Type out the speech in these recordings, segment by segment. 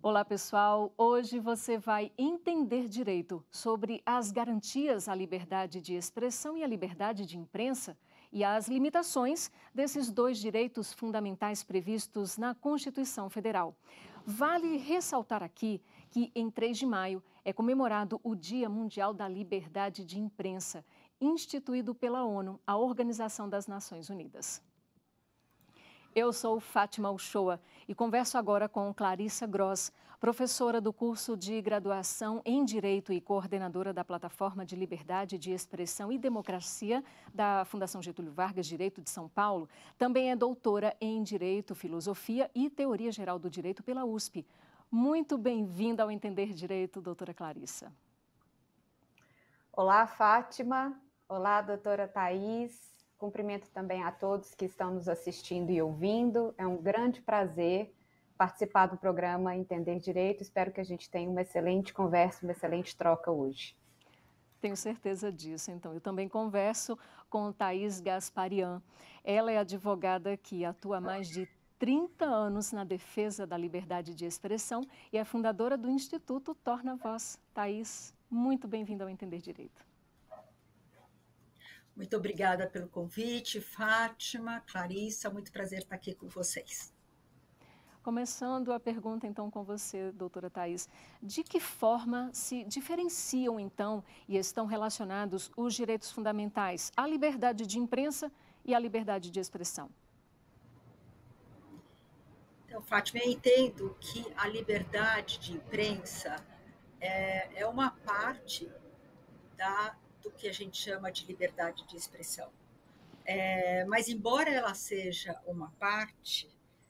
Olá, pessoal! Hoje você vai entender direito sobre as garantias à liberdade de expressão e à liberdade de imprensa e as limitações desses dois direitos fundamentais previstos na Constituição Federal. Vale ressaltar aqui que em 3 de maio é comemorado o Dia Mundial da Liberdade de Imprensa, instituído pela ONU, a Organização das Nações Unidas. Eu sou Fátima Uchoa e converso agora com Clarissa Gross, professora do curso de graduação em Direito e coordenadora da Plataforma de Liberdade de Expressão e Democracia da Fundação Getúlio Vargas Direito de São Paulo. Também é doutora em Direito, Filosofia e Teoria Geral do Direito pela USP. Muito bem-vinda ao Entender Direito, doutora Clarissa. Olá, Fátima. Olá, doutora Thais. Cumprimento também a todos que estão nos assistindo e ouvindo. É um grande prazer participar do programa Entender Direito. Espero que a gente tenha uma excelente conversa, uma excelente troca hoje. Tenho certeza disso. Então, eu também converso com Thais Gasparian. Ela é advogada que atua há mais de 30 anos na defesa da liberdade de expressão e é fundadora do Instituto Torna Voz. Thais, muito bem-vinda ao Entender Direito. Muito obrigada pelo convite, Fátima, Clarissa, muito prazer estar aqui com vocês. Começando a pergunta, então, com você, doutora Thais. De que forma se diferenciam, então, e estão relacionados os direitos fundamentais à liberdade de imprensa e à liberdade de expressão? Então, Fátima, eu entendo que a liberdade de imprensa é uma parte do que a gente chama de liberdade de expressão. Mas, embora ela seja uma parte,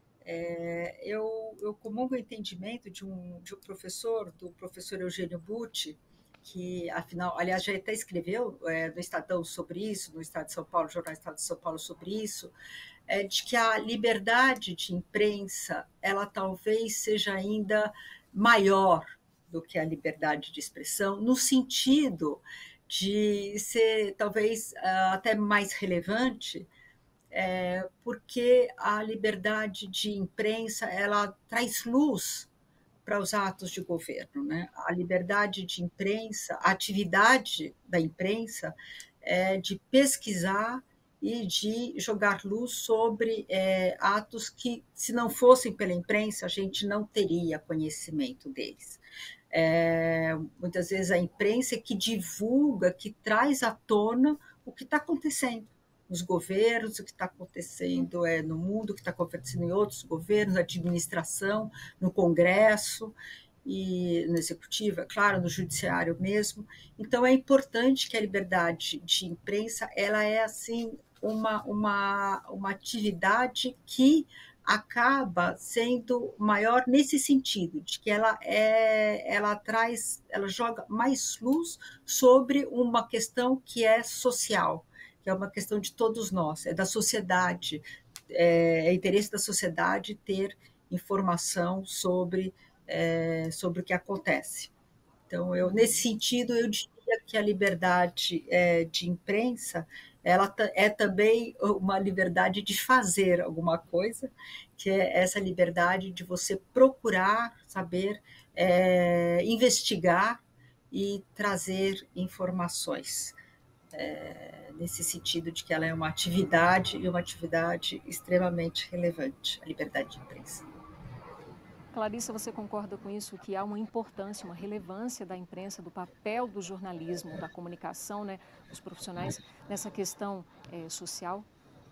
eu comungo o entendimento de um professor, do professor Eugênio Butti, que, afinal, aliás, já até escreveu no Estadão sobre isso, no Estado de São Paulo, Jornal Estado de São Paulo sobre isso, de que a liberdade de imprensa, ela talvez seja ainda maior do que a liberdade de expressão, no sentido de ser talvez até mais relevante, porque a liberdade de imprensa ela traz luz para os atos de governo, né? A liberdade de imprensa, a atividade da imprensa é de pesquisar e de jogar luz sobre atos que, se não fossem pela imprensa, a gente não teria conhecimento deles. Muitas vezes a imprensa é que divulga, que traz à tona o que está acontecendo nos governos, o que está acontecendo no mundo, o que está acontecendo em outros governos, na administração, no Congresso e no Executivo, é claro, no Judiciário mesmo. Então, é importante que a liberdade de imprensa ela é assim uma atividade que acaba sendo maior nesse sentido, de que ela joga mais luz sobre uma questão que é social, que é uma questão de todos nós, é da sociedade, é interesse da sociedade ter informação sobre o que acontece. Então, nesse sentido, eu diria que a liberdade de imprensa ela é também uma liberdade de fazer alguma coisa, que é essa liberdade de você procurar saber, investigar e trazer informações. Nesse sentido de que ela é uma atividade e uma atividade extremamente relevante, a liberdade de imprensa. Clarissa, você concorda com isso, que há uma importância, uma relevância da imprensa, do papel do jornalismo, da comunicação, né, dos profissionais nessa questão social?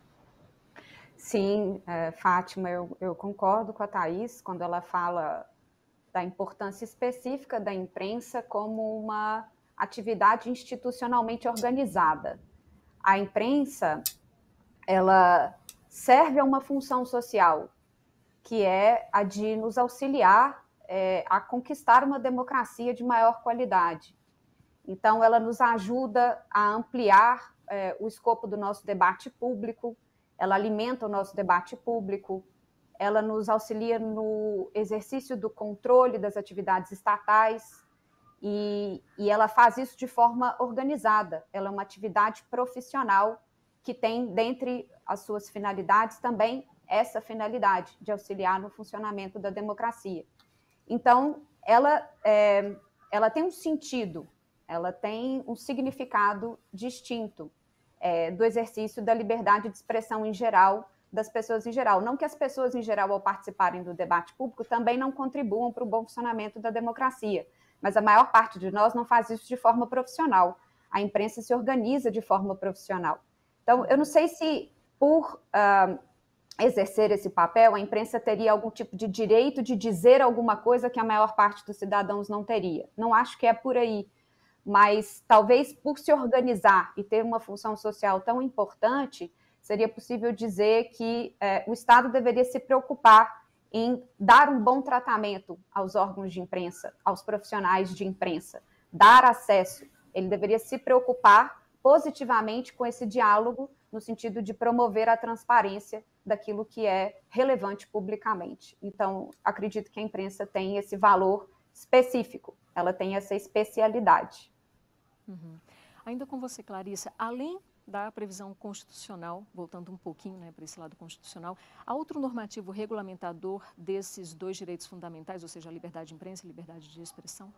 Sim, Fátima, eu concordo com a Thais quando ela fala da importância específica da imprensa como uma atividade institucionalmente organizada. A imprensa, ela serve a uma função social, que é a de nos auxiliar a conquistar uma democracia de maior qualidade. Então, ela nos ajuda a ampliar o escopo do nosso debate público, ela alimenta o nosso debate público, ela nos auxilia no exercício do controle das atividades estatais e ela faz isso de forma organizada. Ela é uma atividade profissional que tem, dentre as suas finalidades, também essa finalidade de auxiliar no funcionamento da democracia. Então, ela tem um sentido, ela tem um significado distinto do exercício da liberdade de expressão em geral, das pessoas em geral. Não que as pessoas em geral, ao participarem do debate público, também não contribuam para o bom funcionamento da democracia, mas a maior parte de nós não faz isso de forma profissional. A imprensa se organiza de forma profissional. Então, eu não sei se, por exercer esse papel, a imprensa teria algum tipo de direito de dizer alguma coisa que a maior parte dos cidadãos não teria. Não acho que é por aí, mas talvez por se organizar e ter uma função social tão importante, seria possível dizer que o Estado deveria se preocupar em dar um bom tratamento aos órgãos de imprensa, aos profissionais de imprensa, dar acesso. Ele deveria se preocupar positivamente com esse diálogo, no sentido de promover a transparência daquilo que é relevante publicamente. Então, acredito que a imprensa tem esse valor específico, ela tem essa especialidade. Uhum. Ainda com você, Clarissa, além da previsão constitucional, voltando um pouquinho, né, para esse lado constitucional, há outro normativo regulamentador desses dois direitos fundamentais, ou seja, a liberdade de imprensa e a liberdade de expressão?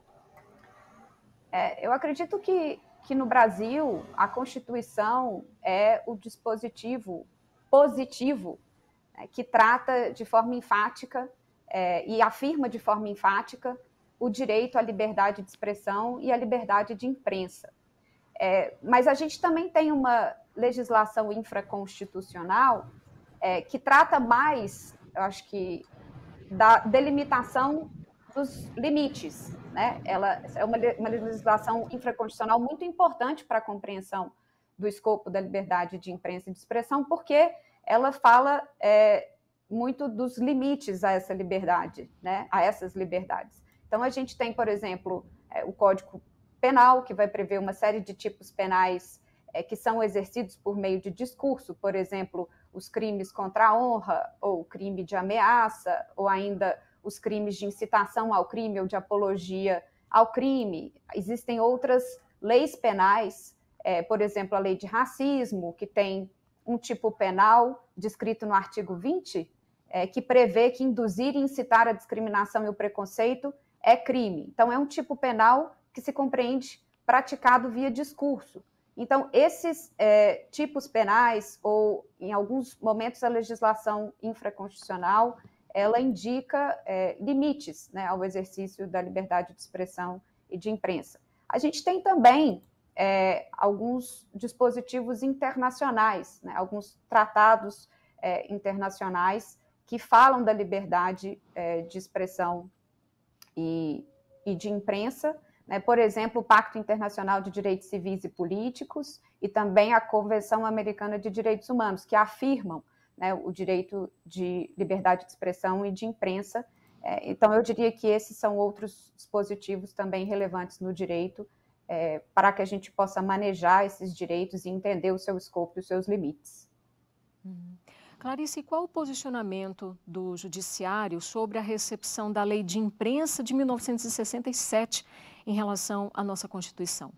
Eu acredito que no Brasil a Constituição é o dispositivo positivo, né, que trata de forma enfática e afirma de forma enfática o direito à liberdade de expressão e à liberdade de imprensa. Mas a gente também tem uma legislação infraconstitucional que trata mais, eu acho que, da delimitação dos limites, né? Ela é uma legislação infraconstitucional muito importante para a compreensão do escopo da liberdade de imprensa e de expressão, porque ela fala muito dos limites a essa liberdade, né? A essas liberdades. Então, a gente tem, por exemplo, o Código Penal, que vai prever uma série de tipos penais que são exercidos por meio de discurso, por exemplo, os crimes contra a honra, ou o crime de ameaça, ou ainda os crimes de incitação ao crime ou de apologia ao crime. Existem outras leis penais, por exemplo, a lei de racismo, que tem um tipo penal descrito no artigo 20, que prevê que induzir e incitar a discriminação e o preconceito é crime. Então, é um tipo penal que se compreende praticado via discurso. Então, esses tipos penais, ou em alguns momentos a legislação infraconstitucional, ela indica limites, né, ao exercício da liberdade de expressão e de imprensa. A gente tem também alguns dispositivos internacionais, né, alguns tratados internacionais que falam da liberdade de expressão e de imprensa, né? Por exemplo, o Pacto Internacional de Direitos Civis e Políticos e também a Convenção Americana de Direitos Humanos, que afirmam, né, o direito de liberdade de expressão e de imprensa. Então, eu diria que esses são outros dispositivos também relevantes no direito para que a gente possa manejar esses direitos e entender o seu escopo e os seus limites. Clarice, e qual o posicionamento do Judiciário sobre a recepção da Lei de Imprensa de 1967 em relação à nossa Constituição?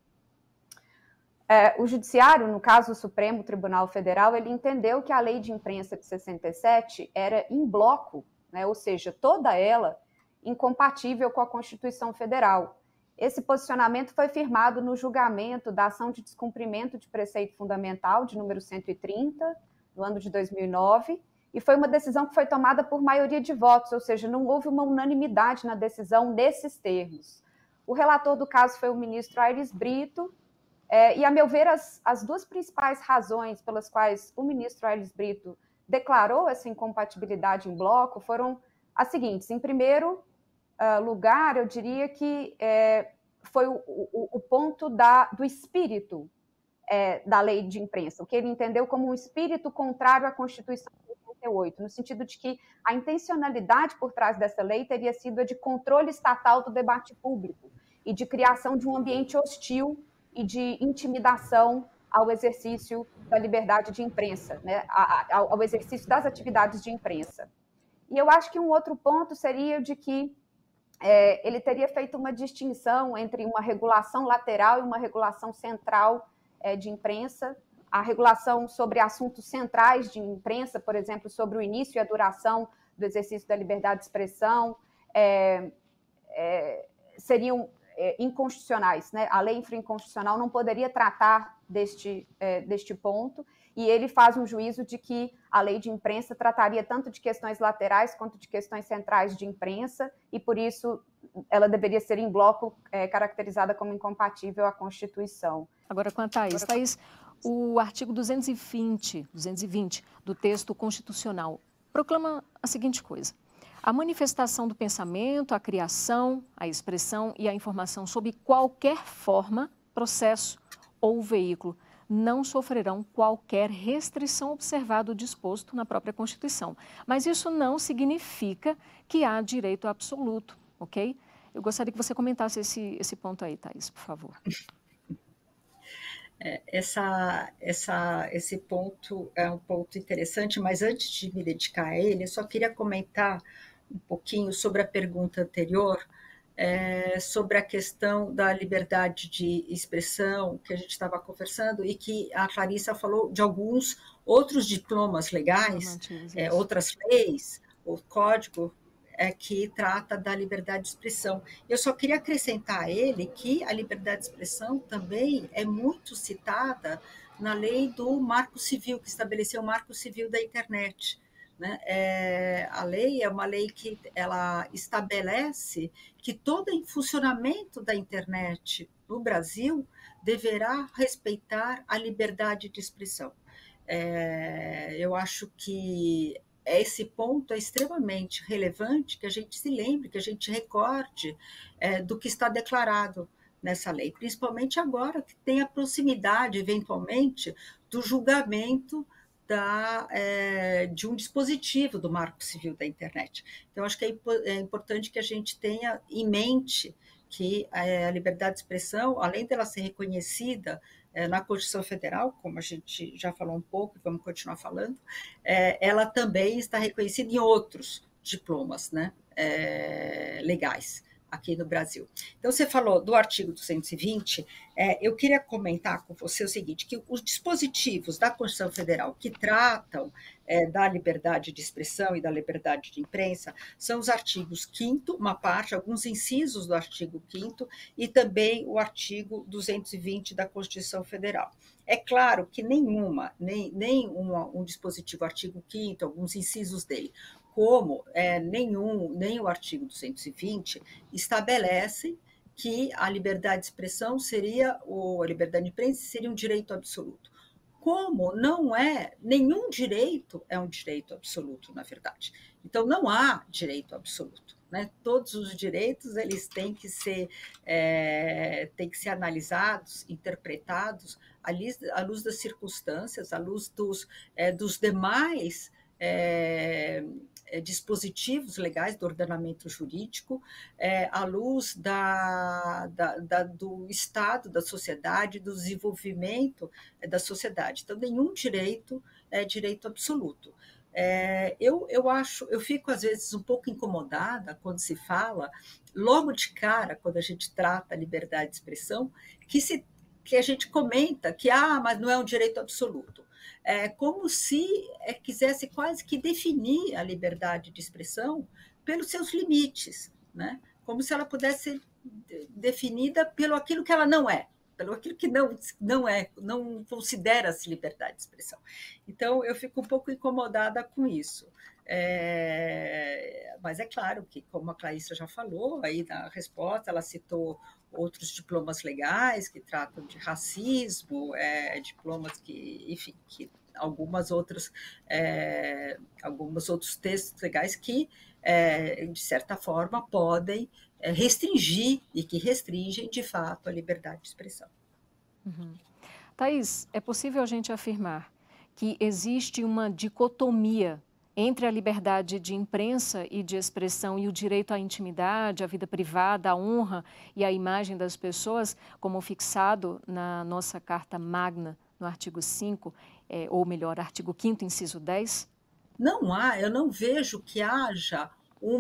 O Judiciário, no caso o Supremo Tribunal Federal, ele entendeu que a Lei de Imprensa de 67 era em bloco, né, ou seja, toda ela incompatível com a Constituição Federal. Esse posicionamento foi firmado no julgamento da ação de descumprimento de preceito fundamental de número 130, no ano de 2009, e foi uma decisão que foi tomada por maioria de votos, ou seja, não houve uma unanimidade na decisão nesses termos. O relator do caso foi o ministro Aires Brito, e, a meu ver, as duas principais razões pelas quais o ministro Aires Brito declarou essa incompatibilidade em bloco foram as seguintes. Em primeiro lugar, eu diria que foi o ponto do espírito da lei de imprensa, o que ele entendeu como um espírito contrário à Constituição de 88, no sentido de que a intencionalidade por trás dessa lei teria sido a de controle estatal do debate público e de criação de um ambiente hostil e de intimidação ao exercício da liberdade de imprensa, né, ao exercício das atividades de imprensa. E eu acho que um outro ponto seria de que ele teria feito uma distinção entre uma regulação lateral e uma regulação central de imprensa, a regulação sobre assuntos centrais de imprensa, por exemplo, sobre o início e a duração do exercício da liberdade de expressão, seriam inconstitucionais, né? A lei infraconstitucional não poderia tratar deste ponto, e ele faz um juízo de que a lei de imprensa trataria tanto de questões laterais quanto de questões centrais de imprensa, e por isso ela deveria ser em bloco caracterizada como incompatível à Constituição. Agora, quanto a isso, Thaís, o artigo 220 do texto constitucional proclama a seguinte coisa: a manifestação do pensamento, a criação, a expressão e a informação sob qualquer forma, processo ou veículo não sofrerão qualquer restrição observado o disposto na própria Constituição. Mas isso não significa que há direito absoluto, ok? Eu gostaria que você comentasse esse ponto aí, Thaís, por favor. Esse ponto é um ponto interessante, mas antes de me dedicar a ele, eu só queria comentar um pouquinho sobre a pergunta anterior, sobre a questão da liberdade de expressão que a gente estava conversando e que a Clarissa falou de alguns outros diplomas legais, outras leis, o código que trata da liberdade de expressão. Eu só queria acrescentar a ele que a liberdade de expressão também é muito citada na lei do Marco Civil, que estabeleceu o Marco Civil da internet. Né? A lei é uma lei que ela estabelece que todo o funcionamento da internet no Brasil deverá respeitar a liberdade de expressão. Eu acho que esse ponto é extremamente relevante, que a gente se lembre, que a gente recorde do que está declarado nessa lei, principalmente agora que tem a proximidade, eventualmente, do julgamento de um dispositivo do Marco Civil da internet. Então, acho que é importante que a gente tenha em mente que a liberdade de expressão, além dela ser reconhecida na Constituição Federal, como a gente já falou um pouco e vamos continuar falando, ela também está reconhecida em outros diplomas, né, legais aqui no Brasil. Então, você falou do artigo 220, eu queria comentar com você o seguinte, que os dispositivos da Constituição Federal que tratam da liberdade de expressão e da liberdade de imprensa são os artigos 5º, uma parte, alguns incisos do artigo 5º, e também o artigo 220 da Constituição Federal. É claro que nem um dispositivo, artigo 5º, alguns incisos dele, como nem o artigo 220 estabelece que a liberdade de expressão a liberdade de imprensa seria um direito absoluto. Como não nenhum direito é um direito absoluto, na verdade. Então, não há direito absoluto. Né? Todos os direitos eles têm que ser analisados, interpretados à luz das circunstâncias, à luz dos demais dispositivos legais do ordenamento jurídico, à luz do estado da sociedade, do desenvolvimento da sociedade. Então, nenhum direito é direito absoluto. Eu fico, às vezes, um pouco incomodada quando se fala, logo de cara, quando a gente trata a liberdade de expressão, que a gente comenta que mas não é um direito absoluto. Como se quisesse quase que definir a liberdade de expressão pelos seus limites, né? Como se ela pudesse ser definida pelo aquilo que ela não é, pelo aquilo que não considera-se liberdade de expressão. Então, eu fico um pouco incomodada com isso. Mas é claro que, como a Clarissa já falou, aí na resposta ela citou outros diplomas legais que tratam de racismo, diplomas que, enfim, que alguns outros textos legais que, de certa forma, podem restringir e que restringem, de fato, a liberdade de expressão. Uhum. Thaís, é possível a gente afirmar que existe uma dicotomia entre a liberdade de imprensa e de expressão e o direito à intimidade, à vida privada, à honra e à imagem das pessoas, como fixado na nossa Carta Magna, no artigo 5, ou melhor, artigo 5º, inciso 10? Não há, eu não vejo que haja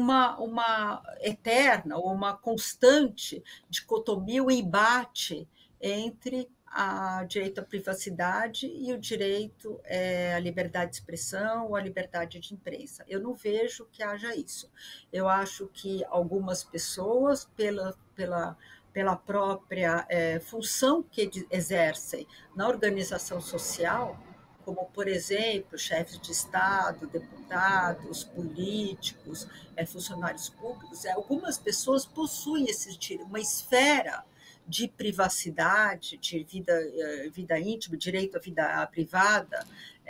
uma eterna ou uma constante dicotomia, o embate entre o direito à privacidade e o direito à liberdade de expressão ou à liberdade de imprensa. Eu não vejo que haja isso. Eu acho que algumas pessoas, pela própria função que exercem na organização social, como, por exemplo, chefes de Estado, deputados, políticos, funcionários públicos, algumas pessoas possuem uma esfera de privacidade, de vida íntima, direito à vida privada,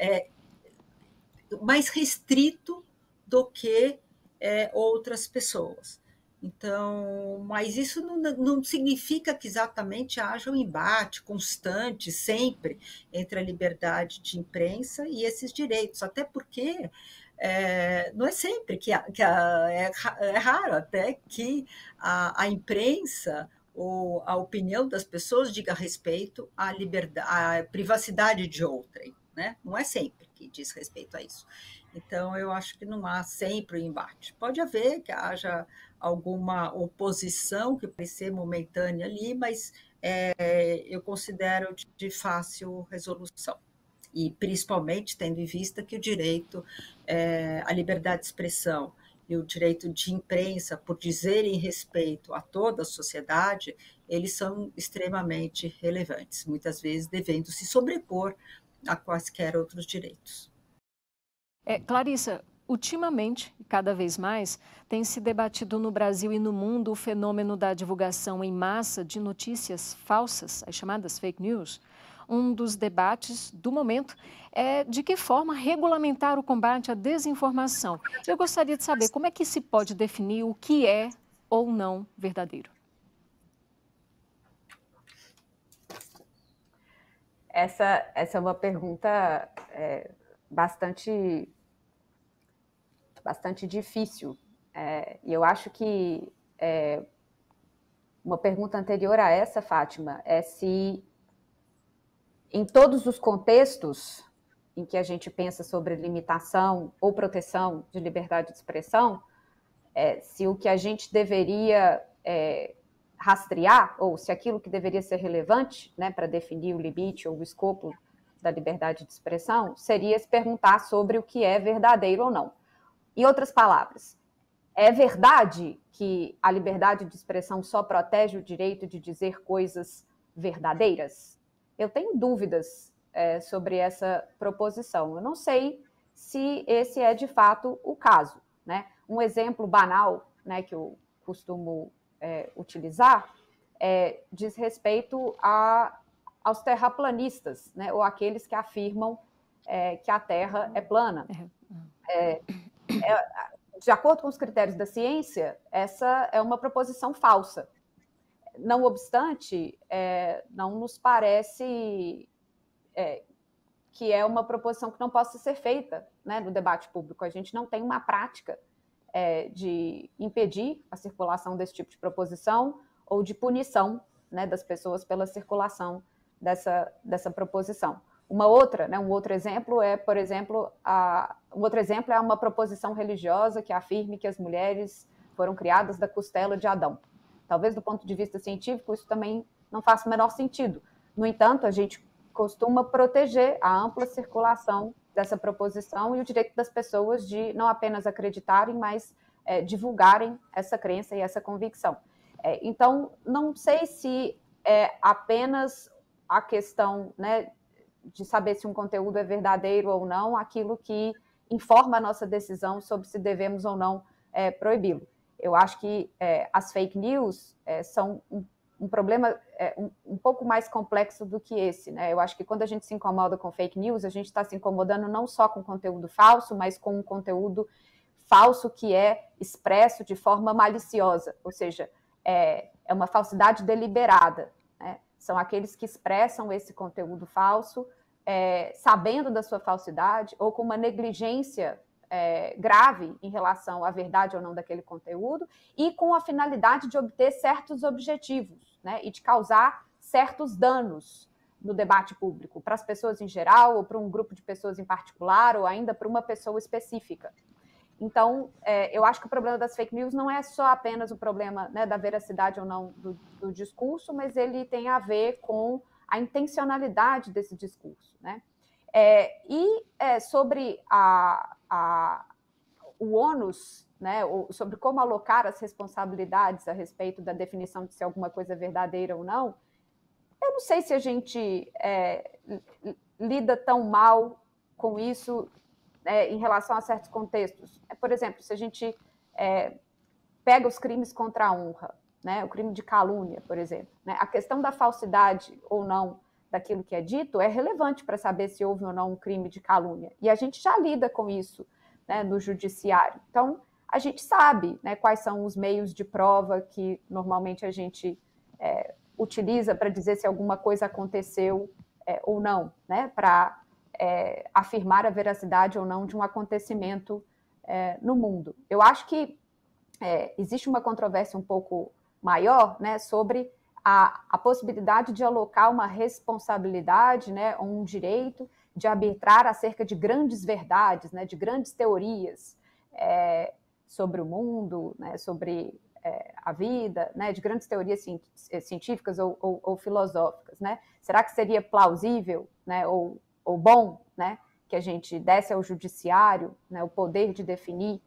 mais restrito do que outras pessoas. Então, mas isso não significa que exatamente haja um embate constante, sempre, entre a liberdade de imprensa e esses direitos, até porque não é sempre é raro até que a imprensa ou a opinião das pessoas diga respeito à liberdade, à privacidade de outrem, né? Não é sempre que diz respeito a isso. Então, eu acho que não há sempre um embate. Pode haver que haja alguma oposição que pode ser momentânea ali, mas eu considero de fácil resolução. E principalmente tendo em vista que o direito à liberdade de expressão e o direito de imprensa, por dizerem respeito a toda a sociedade, eles são extremamente relevantes, muitas vezes devendo se sobrepor a quaisquer outros direitos. Clarissa, ultimamente, cada vez mais, tem se debatido no Brasil e no mundo o fenômeno da divulgação em massa de notícias falsas, as chamadas fake news. Um dos debates do momento é de que forma regulamentar o combate à desinformação. Eu gostaria de saber como é que se pode definir o que é ou não verdadeiro. Essa é uma pergunta bastante difícil. E eu acho que uma pergunta anterior a essa, Fátima, é se em todos os contextos em que a gente pensa sobre limitação ou proteção de liberdade de expressão, se o que a gente deveria rastrear, ou se aquilo que deveria ser relevante, né, para definir o limite ou o escopo da liberdade de expressão, seria se perguntar sobre o que é verdadeiro ou não. Em outras palavras, é verdade que a liberdade de expressão só protege o direito de dizer coisas verdadeiras? Eu tenho dúvidas sobre essa proposição. Eu não sei se esse é de fato o caso, né? Um exemplo banal, né, que eu costumo utilizar diz respeito aos terraplanistas, né, ou aqueles que afirmam que a Terra é plana. De acordo com os critérios da ciência, essa é uma proposição falsa. Não obstante, não nos parece que é uma proposição que não possa ser feita, né, no debate público. A gente não tem uma prática de impedir a circulação desse tipo de proposição ou de punição, né, das pessoas pela circulação dessa proposição. Um outro exemplo é, por exemplo, uma proposição religiosa que afirme que as mulheres foram criadas da costela de Adão. Talvez do ponto de vista científico isso também não faça o menor sentido. No entanto, a gente costuma proteger a ampla circulação dessa proposição e o direito das pessoas de não apenas acreditarem, mas divulgarem essa crença e essa convicção. Então, não sei se é apenas a questão, né, de saber se um conteúdo é verdadeiro ou não, aquilo que informa a nossa decisão sobre se devemos ou não proibi-lo. Eu acho que as fake news são um problema um pouco mais complexo do que esse, né? Eu acho que quando a gente se incomoda com fake news, a gente está se incomodando não só com conteúdo falso, mas com um conteúdo falso que é expresso de forma maliciosa, ou seja, é uma falsidade deliberada, né? São aqueles que expressam esse conteúdo falso sabendo da sua falsidade ou com uma negligência grave em relação à verdade ou não daquele conteúdo e com a finalidade de obter certos objetivos, né, e de causar certos danos no debate público, para as pessoas em geral ou para um grupo de pessoas em particular ou ainda para uma pessoa específica. Então, eu acho que o problema das fake news não é só apenas o problema, né, da veracidade ou não do discurso, mas ele tem a ver com a intencionalidade desse discurso, né? Sobre o ônus, né, sobre como alocar as responsabilidades a respeito da definição de se alguma coisa é verdadeira ou não, eu não sei se a gente lida tão mal com isso em relação a certos contextos. Por exemplo, se a gente pega os crimes contra a honra, né, o crime de calúnia, por exemplo, né, a questão da falsidade ou não daquilo que é dito é relevante para saber se houve ou não um crime de calúnia. E a gente já lida com isso, né, no judiciário. Então, a gente sabe, né, quais são os meios de prova que normalmente a gente utiliza para dizer se alguma coisa aconteceu ou não, né, para afirmar a veracidade ou não de um acontecimento no mundo. Eu acho que existe uma controvérsia um pouco maior, né, sobre a possibilidade de alocar uma responsabilidade, né, um direito de arbitrar acerca de grandes verdades, né, de grandes teorias sobre o mundo, né, sobre a vida, né, de grandes teorias científicas ou filosóficas, né? Será que seria plausível, né, ou bom, né, que a gente desse ao judiciário, né, o poder de definir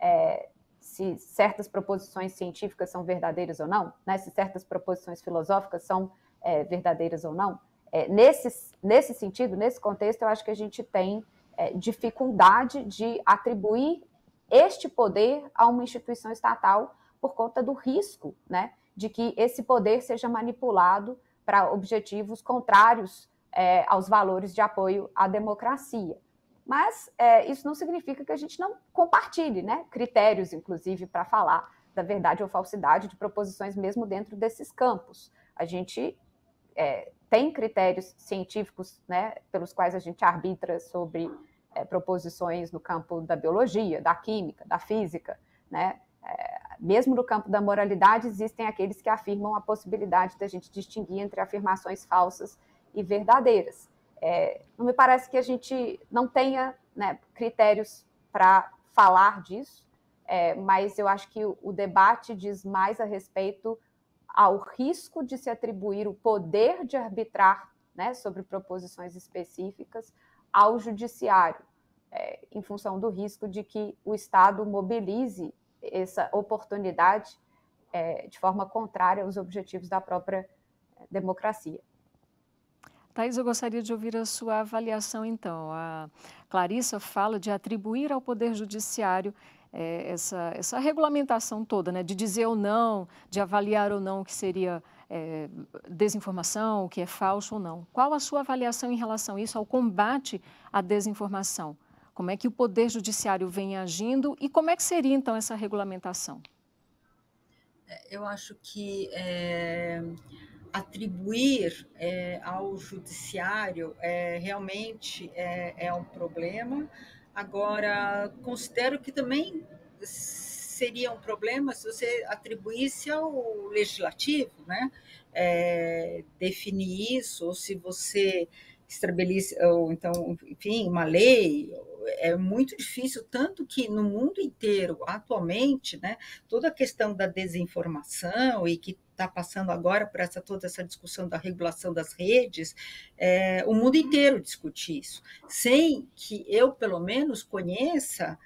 se certas proposições científicas são verdadeiras ou não, né, se certas proposições filosóficas são verdadeiras ou não? Nesse sentido, nesse contexto, eu acho que a gente tem dificuldade de atribuir este poder a uma instituição estatal por conta do risco, né, de que esse poder seja manipulado para objetivos contrários aos valores de apoio à democracia. Mas isso não significa que a gente não compartilhe, né, critérios, inclusive, para falar da verdade ou falsidade de proposições mesmo dentro desses campos. A gente tem critérios científicos, né, pelos quais a gente arbitra sobre proposições no campo da biologia, da química, da física, né? Mesmo no campo da moralidade, existem aqueles que afirmam a possibilidade da gente distinguir entre afirmações falsas e verdadeiras. Não me parece que a gente não tenha, né, critérios para falar disso, mas eu acho que o debate diz mais a respeito ao risco de se atribuir o poder de arbitrar, né, sobre proposições específicas ao judiciário, em função do risco de que o Estado mobilize essa oportunidade de forma contrária aos objetivos da própria democracia. Thais, eu gostaria de ouvir a sua avaliação, então. A Clarissa fala de atribuir ao Poder Judiciário essa regulamentação toda, né, de dizer ou não, de avaliar ou não o que seria desinformação, o que é falso ou não. Qual a sua avaliação em relação a isso, ao combate à desinformação? Como é que o Poder Judiciário vem agindo e como é que seria, então, essa regulamentação? Eu acho que atribuir ao judiciário realmente é um problema. Agora, considero que também seria um problema se você atribuísse ao legislativo, né? Definir isso, ou se você estabelece, ou então, enfim, uma lei. É muito difícil, tanto que no mundo inteiro, atualmente, né, toda a questão da desinformação e que está passando agora por toda essa discussão da regulação das redes, o mundo inteiro discute isso, sem que eu, pelo menos, conheça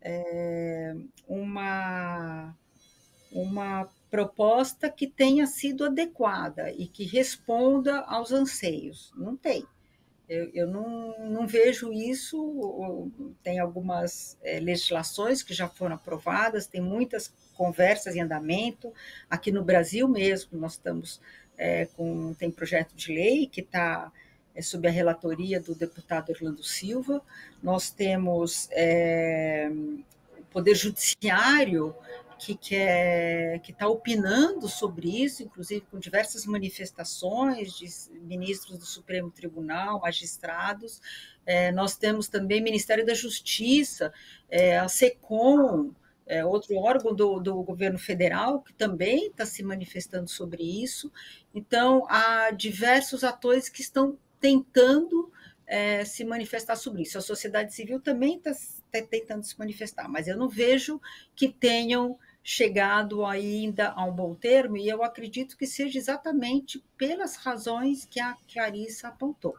uma proposta que tenha sido adequada e que responda aos anseios. Não tem. Eu não vejo isso. Tem algumas legislações que já foram aprovadas, tem muitas conversas em andamento. Aqui no Brasil mesmo, nós estamos tem projeto de lei que está sob a relatoria do deputado Orlando Silva. Nós temos o Poder Judiciário que está opinando sobre isso, inclusive com diversas manifestações de ministros do Supremo Tribunal, magistrados. Nós temos também o Ministério da Justiça, a SECOM, outro órgão do governo federal, que também está se manifestando sobre isso. Então, há diversos atores que estão tentando se manifestar sobre isso. A sociedade civil também está tentando se manifestar, mas eu não vejo que tenham chegado ainda a um bom termo, e eu acredito que seja exatamente pelas razões que a Clarissa apontou.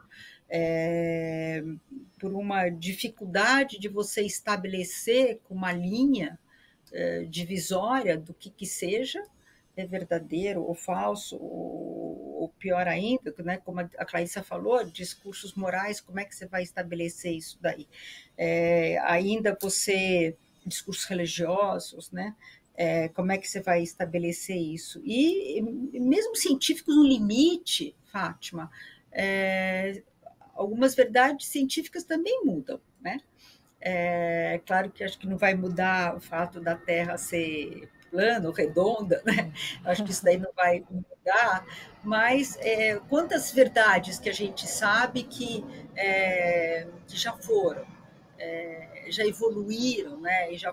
Por uma dificuldade de você estabelecer uma linha divisória do que seja é verdadeiro ou falso, ou pior ainda, né, como a Clarissa falou, discursos morais, como é que você vai estabelecer isso daí? Ainda você, discursos religiosos, né? Como é que você vai estabelecer isso? E mesmo científicos no limite, Fátima, algumas verdades científicas também mudam, né? É claro que acho que não vai mudar o fato da Terra ser plana ou redonda, né? Acho que isso daí não vai mudar, mas quantas verdades que a gente sabe que já foram, já evoluíram, né? E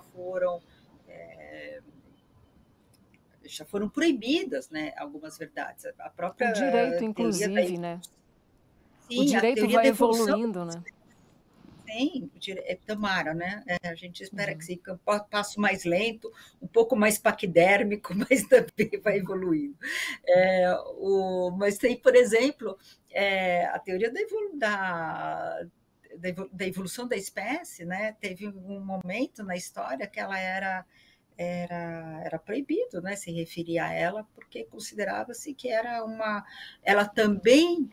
já foram proibidas, né? Algumas verdades. A O direito, própria teoria da inclusive, né? O sim, a direito teoria vai da evolução. evoluindo, né? Sim, tomara, né? A gente espera que Uhum. sim, que um passo mais lento, um pouco mais paquidérmico, mas também vai evoluindo. Mas tem, por exemplo, a teoria da evolução da espécie, né? Teve um momento na história que ela era proibido, né, se referir a ela, porque considerava-se que era ela também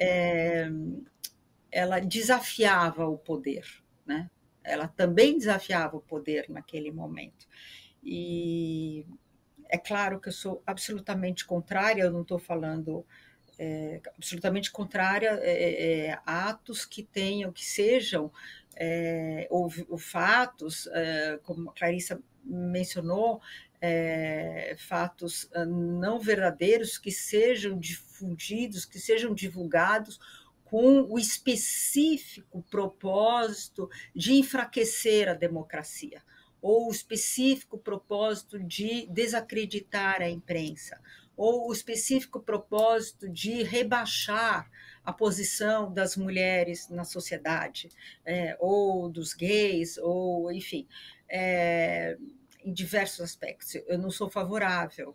ela desafiava o poder, né? Ela também desafiava o poder naquele momento. E é claro que eu sou absolutamente contrária, eu não estou falando absolutamente contrária a atos que tenham, que sejam, ou fatos, como a Clarissa mencionou, fatos não verdadeiros que sejam difundidos, que sejam divulgados com o específico propósito de enfraquecer a democracia, ou o específico propósito de desacreditar a imprensa, ou o específico propósito de rebaixar a posição das mulheres na sociedade, ou dos gays, ou enfim, em diversos aspectos. Eu não sou favorável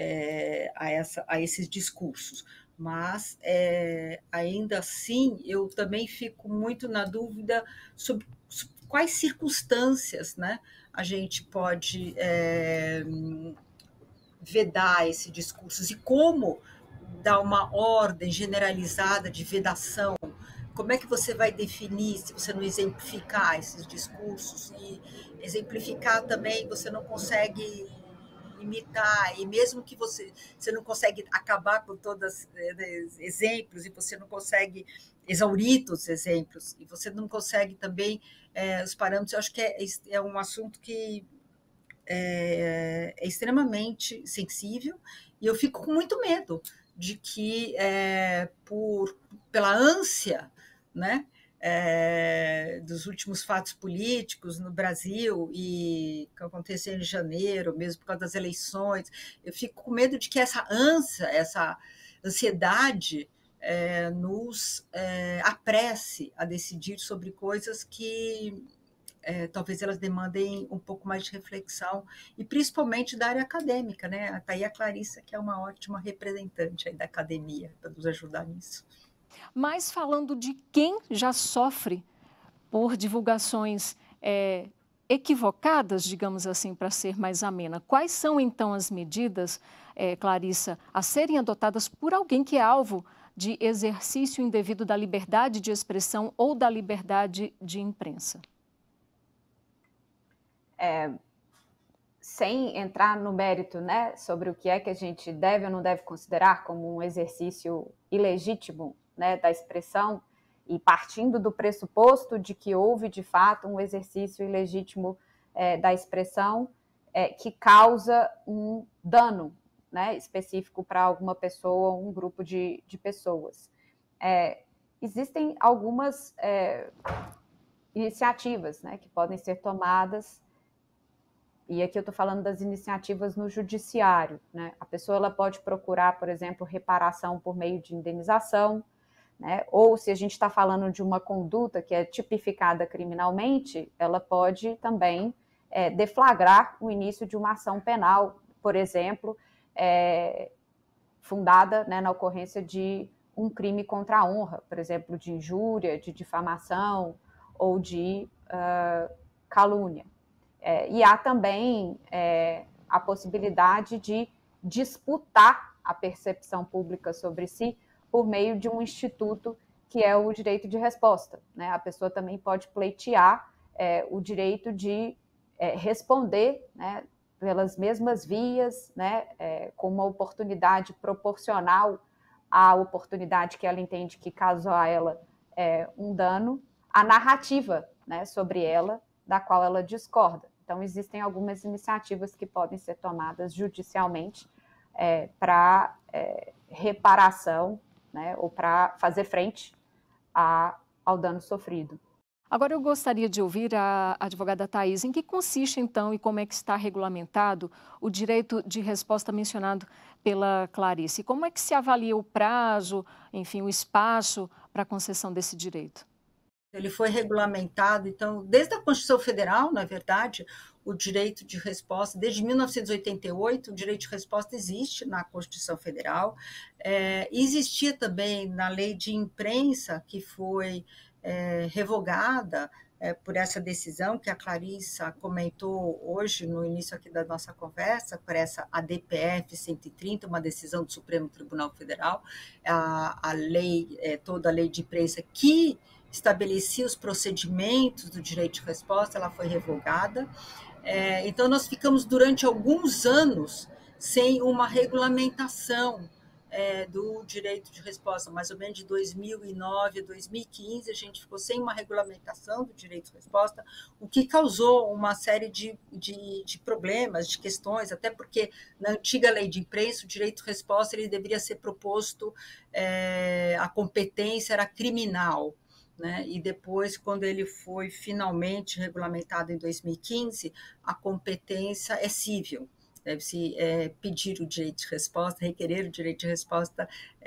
a esses discursos, mas ainda assim eu também fico muito na dúvida sobre quais circunstâncias, né, a gente pode vedar esse discurso e como dar uma ordem generalizada de vedação. Como é que você vai definir se você não exemplificar esses discursos? E exemplificar também você não consegue imitar, e mesmo que você não consegue acabar com todos os exemplos, e você não consegue exaurir todos os exemplos, e você não consegue também os parâmetros, eu acho que é um assunto que é extremamente sensível, e eu fico com muito medo de que, pela ânsia, né, dos últimos fatos políticos no Brasil e que aconteceu em janeiro, mesmo por causa das eleições, eu fico com medo de que essa ânsia, essa ansiedade nos apresse a decidir sobre coisas que talvez elas demandem um pouco mais de reflexão, e principalmente da área acadêmica, né? Está aí a Clarissa, que é uma ótima representante aí da academia, para nos ajudar nisso. Mas falando de quem já sofre por divulgações equivocadas, digamos assim, para ser mais amena, quais são então as medidas, Clarissa, a serem adotadas por alguém que é alvo de exercício indevido da liberdade de expressão ou da liberdade de imprensa? Sem entrar no mérito, né, sobre o que é que a gente deve ou não deve considerar como um exercício ilegítimo, né, da expressão, e partindo do pressuposto de que houve, de fato, um exercício ilegítimo da expressão que causa um dano, né, específico para alguma pessoa ou um grupo de pessoas. Existem algumas iniciativas, né, que podem ser tomadas, e aqui eu estou falando das iniciativas no judiciário, né? A pessoa ela pode procurar, por exemplo, reparação por meio de indenização, né? Ou se a gente está falando de uma conduta que é tipificada criminalmente, ela pode também deflagrar o início de uma ação penal, por exemplo, fundada, né, na ocorrência de um crime contra a honra, por exemplo, de injúria, de difamação ou de calúnia. E há também a possibilidade de disputar a percepção pública sobre si por meio de um instituto que é o direito de resposta, né? A pessoa também pode pleitear o direito de responder, né, pelas mesmas vias, né, com uma oportunidade proporcional à oportunidade que ela entende que causou a ela um dano, a narrativa, né, sobre ela, da qual ela discorda. Então, existem algumas iniciativas que podem ser tomadas judicialmente para reparação, né, ou para fazer frente ao dano sofrido. Agora eu gostaria de ouvir a advogada Thaís, em que consiste então e como é que está regulamentado o direito de resposta mencionado pela Clarice? Como é que se avalia o prazo, enfim, o espaço para a concessão desse direito? Ele foi regulamentado, então, desde a Constituição Federal, na verdade, o direito de resposta, desde 1988, o direito de resposta existe na Constituição Federal. Existia também na lei de imprensa, que foi revogada por essa decisão que a Clarissa comentou hoje, no início aqui da nossa conversa, por essa ADPF 130, uma decisão do Supremo Tribunal Federal, a lei, toda a lei de imprensa que estabelecia os procedimentos do direito de resposta, ela foi revogada. Então, nós ficamos durante alguns anos sem uma regulamentação do direito de resposta, mais ou menos de 2009 a 2015, a gente ficou sem uma regulamentação do direito de resposta, o que causou uma série de problemas, de questões, até porque na antiga lei de imprensa, o direito de resposta ele deveria ser proposto, a competência era criminal, né? E depois, quando ele foi finalmente regulamentado em 2015, a competência é civil. Deve-se pedir o direito de resposta, requerer o direito de resposta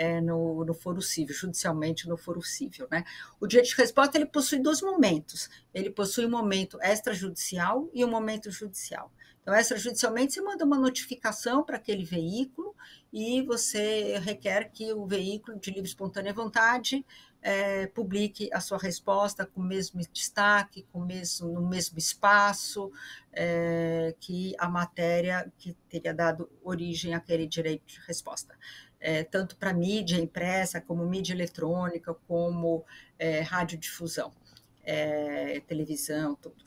no foro civil, judicialmente no foro civil, né? O direito de resposta ele possui dois momentos. Ele possui um momento extrajudicial e um momento judicial. Então, extrajudicialmente, você manda uma notificação para aquele veículo e você requer que o veículo, de livre e espontânea vontade, publique a sua resposta com o mesmo destaque, no mesmo espaço, que a matéria que teria dado origem àquele direito de resposta. Tanto para mídia impressa, como mídia eletrônica, como radiodifusão, televisão, tudo.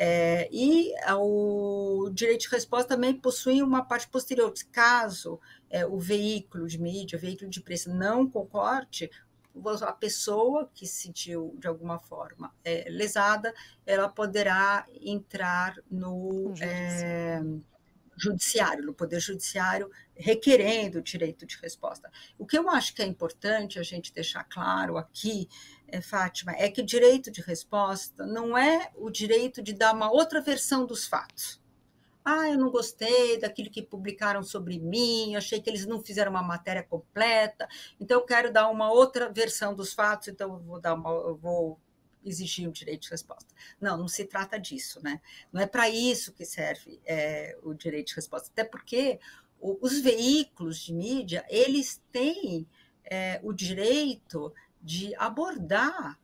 E o direito de resposta também possui uma parte posterior. Caso o veículo de mídia, o veículo de imprensa não concorde, a pessoa que se sentiu de alguma forma lesada, ela poderá entrar no judiciário, no Poder Judiciário, requerendo o direito de resposta. O que eu acho que é importante a gente deixar claro aqui, Fátima, é que o direito de resposta não é o direito de dar uma outra versão dos fatos. Eu não gostei daquilo que publicaram sobre mim, achei que eles não fizeram uma matéria completa, então eu quero dar uma outra versão dos fatos, então eu vou exigir um direito de resposta. Não se trata disso, né? Não é para isso que serve o direito de resposta, até porque os veículos de mídia, eles têm o direito de abordar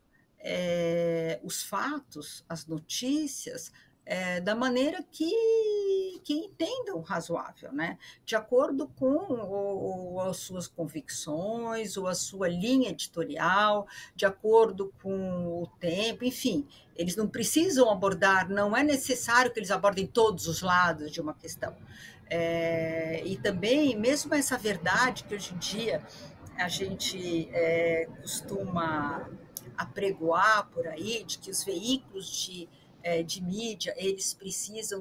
os fatos, as notícias, da maneira que entendam razoável, né? De acordo com as suas convicções, ou a sua linha editorial, de acordo com o tempo, enfim, eles não precisam abordar, não é necessário que eles abordem todos os lados de uma questão. E também, mesmo essa verdade que hoje em dia a gente costuma apregoar por aí, de que os veículos de mídia, eles precisam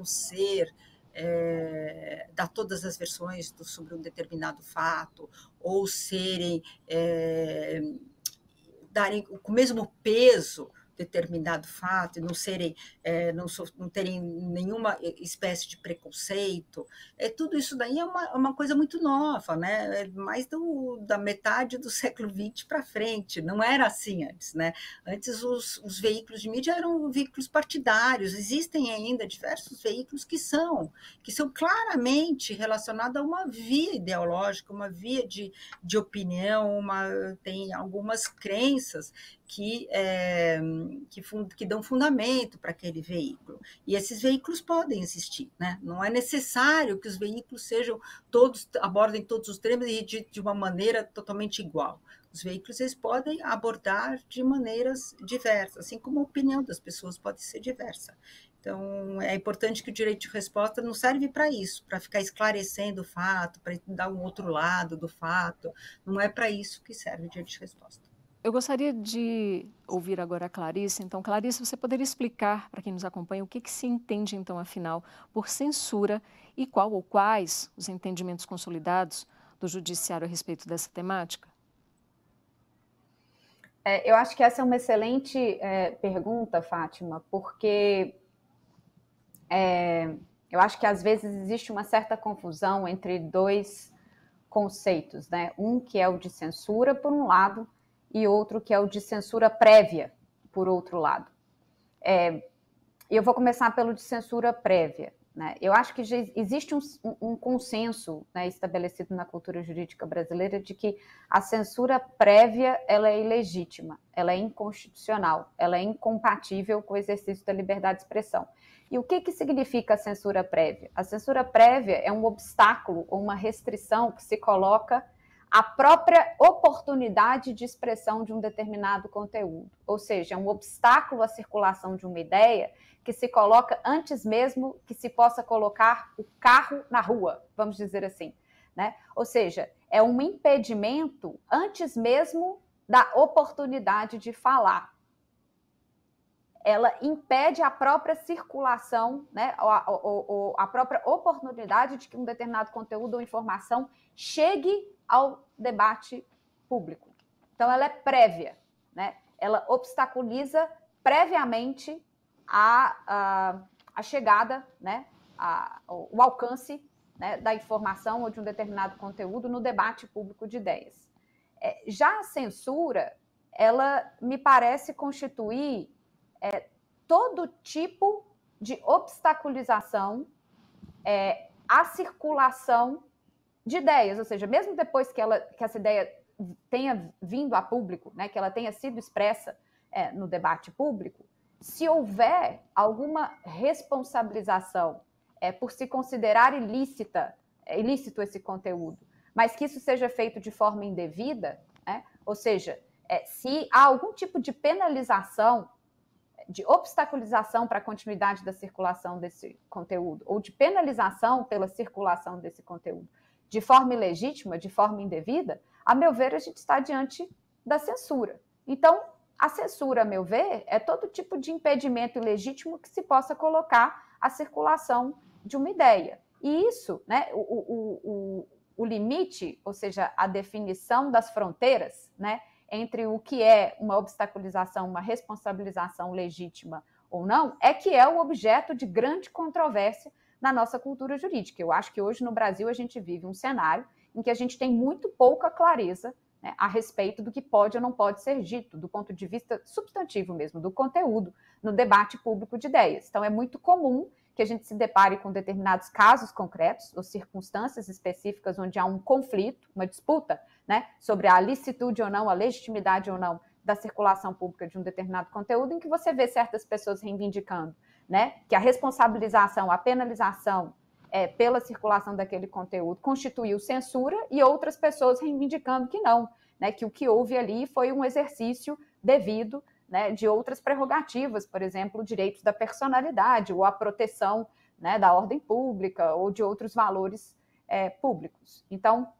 dar todas as versões sobre um determinado fato, ou darem com o mesmo peso determinado fato e não terem nenhuma espécie de preconceito. Tudo isso daí é uma coisa muito nova, né? É mais da metade do século XX para frente. Não era assim antes, né? Antes os veículos de mídia eram veículos partidários. Existem ainda diversos veículos que são claramente relacionados a uma via ideológica, uma via de opinião, tem algumas crenças que dão fundamento para aquele veículo. E esses veículos podem existir, né? Não é necessário que os veículos abordem todos os temas e de uma maneira totalmente igual. Os veículos eles podem abordar de maneiras diversas, assim como a opinião das pessoas pode ser diversa. Então, é importante que o direito de resposta não serve para isso, para ficar esclarecendo o fato, para dar um outro lado do fato. Não é para isso que serve o direito de resposta. Eu gostaria de ouvir agora a Clarice. Então, Clarice, você poderia explicar para quem nos acompanha o que se entende, então, afinal, por censura e qual ou quais os entendimentos consolidados do Judiciário a respeito dessa temática? Eu acho que essa é uma excelente pergunta, Fátima, porque eu acho que às vezes existe uma certa confusão entre dois conceitos, né? Um que é o de censura, por um lado, e outro que é o de censura prévia, por outro lado. Eu vou começar pelo de censura prévia, né? Eu acho que já existe um consenso, né, estabelecido na cultura jurídica brasileira de que a censura prévia ela é ilegítima, ela é inconstitucional, ela é incompatível com o exercício da liberdade de expressão. E o que significa a censura prévia? A censura prévia é um obstáculo ou uma restrição que se coloca à própria oportunidade de expressão de um determinado conteúdo. Ou seja, é um obstáculo à circulação de uma ideia que se coloca antes mesmo que se possa colocar o carro na rua, vamos dizer assim, né? Ou seja, é um impedimento antes mesmo da oportunidade de falar. Ela impede a própria circulação, né, a própria oportunidade de que um determinado conteúdo ou informação chegue ao debate público. Então, ela é prévia, né? Ela obstaculiza previamente a chegada, né, o alcance, né, da informação ou de um determinado conteúdo no debate público de ideias. Já a censura, ela me parece constituir todo tipo de obstaculização à circulação de ideias, ou seja, mesmo depois que essa ideia tenha vindo a público, né, que ela tenha sido expressa no debate público, se houver alguma responsabilização por se considerar ilícito esse conteúdo, mas que isso seja feito de forma indevida, né, ou seja, se há algum tipo de penalização, de obstaculização para a continuidade da circulação desse conteúdo, ou de penalização pela circulação desse conteúdo, de forma ilegítima, de forma indevida, a meu ver, a gente está diante da censura. Então, a censura, a meu ver, é todo tipo de impedimento ilegítimo que se possa colocar à circulação de uma ideia. E isso, né, o limite, ou seja, a definição das fronteiras, né, entre o que é uma obstaculização, uma responsabilização legítima ou não, é que é o objeto de grande controvérsia na nossa cultura jurídica. Eu acho que hoje no Brasil a gente vive um cenário em que a gente tem muito pouca clareza, né, a respeito do que pode ou não pode ser dito, do ponto de vista substantivo mesmo, do conteúdo, no debate público de ideias. Então é muito comum que a gente se depare com determinados casos concretos ou circunstâncias específicas onde há um conflito, uma disputa, né, sobre a licitude ou não, a legitimidade ou não da circulação pública de um determinado conteúdo, em que você vê certas pessoas reivindicando, né, que a responsabilização, a penalização pela circulação daquele conteúdo constituiu censura, e outras pessoas reivindicando que não, né, que o que houve ali foi um exercício devido, né, de outras prerrogativas, por exemplo, direitos da personalidade ou a proteção, né, da ordem pública ou de outros valores públicos. Então,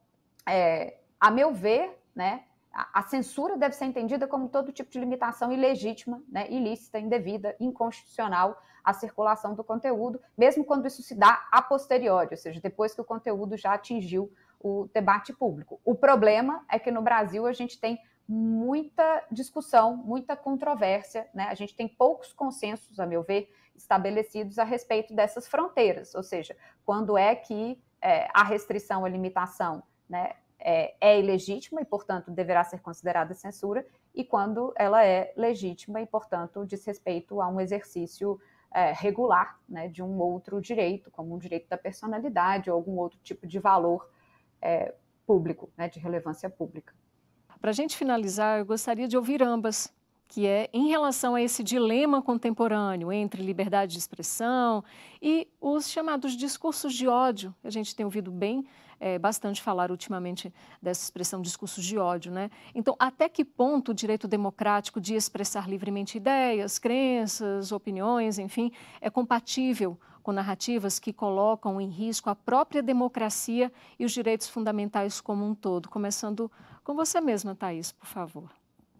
a meu ver, né, a censura deve ser entendida como todo tipo de limitação ilegítima, né, ilícita, indevida, inconstitucional à circulação do conteúdo, mesmo quando isso se dá a posteriori, ou seja, depois que o conteúdo já atingiu o debate público. O problema é que no Brasil a gente tem muita discussão, muita controvérsia, né? A gente tem poucos consensos, a meu ver, estabelecidos a respeito dessas fronteiras, ou seja, quando é que a restrição, a limitação, né, é ilegítima e, portanto, deverá ser considerada censura, e quando ela é legítima e, portanto, diz respeito a um exercício regular, né, de um outro direito, como um direito da personalidade ou algum outro tipo de valor público, né, de relevância pública. Para a gente finalizar, eu gostaria de ouvir ambas, que é em relação a esse dilema contemporâneo entre liberdade de expressão e os chamados discursos de ódio. A gente tem ouvido bastante falar ultimamente dessa expressão discursos de ódio, né? Então, até que ponto o direito democrático de expressar livremente ideias, crenças, opiniões, enfim, é compatível com narrativas que colocam em risco a própria democracia e os direitos fundamentais como um todo? Começando com você mesma, Thaís, por favor.